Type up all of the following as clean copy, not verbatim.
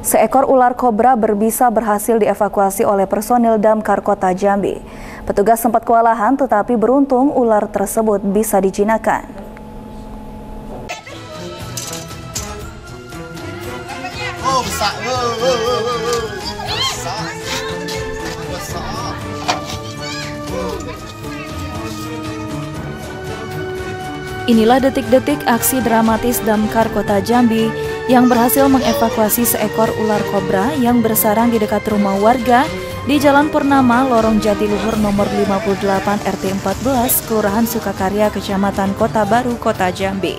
Seekor ular kobra berbisa berhasil dievakuasi oleh personil Damkar Kota Jambi. Petugas sempat kewalahan tetapi beruntung ular tersebut bisa dijinakkan. Oh, besar. Besar. Inilah detik-detik aksi dramatis Damkar Kota Jambi yang berhasil mengevakuasi seekor ular kobra yang bersarang di dekat rumah warga di Jalan Purnama, Lorong Jatiluhur nomor 58 RT 14, Kelurahan Sukakarya, Kecamatan Kota Baru, Kota Jambi.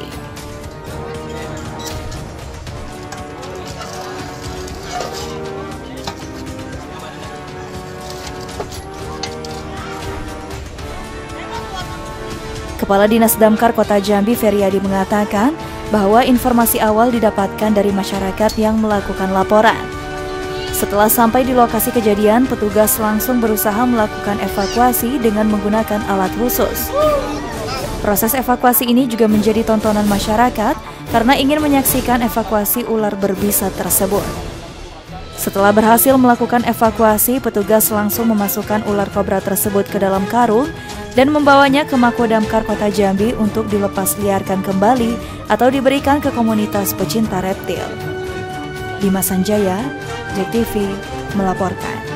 Kepala Dinas Damkar Kota Jambi Feryadi mengatakan bahwa informasi awal didapatkan dari masyarakat yang melakukan laporan. Setelah sampai di lokasi kejadian, petugas langsung berusaha melakukan evakuasi dengan menggunakan alat khusus. Proses evakuasi ini juga menjadi tontonan masyarakat karena ingin menyaksikan evakuasi ular berbisa tersebut. Setelah berhasil melakukan evakuasi, petugas langsung memasukkan ular kobra tersebut ke dalam karung dan membawanya ke Mako Damkar Kota Jambi untuk dilepas liarkan kembali atau diberikan ke komunitas pecinta reptil. Dimas Sanjaya, JEK TV melaporkan.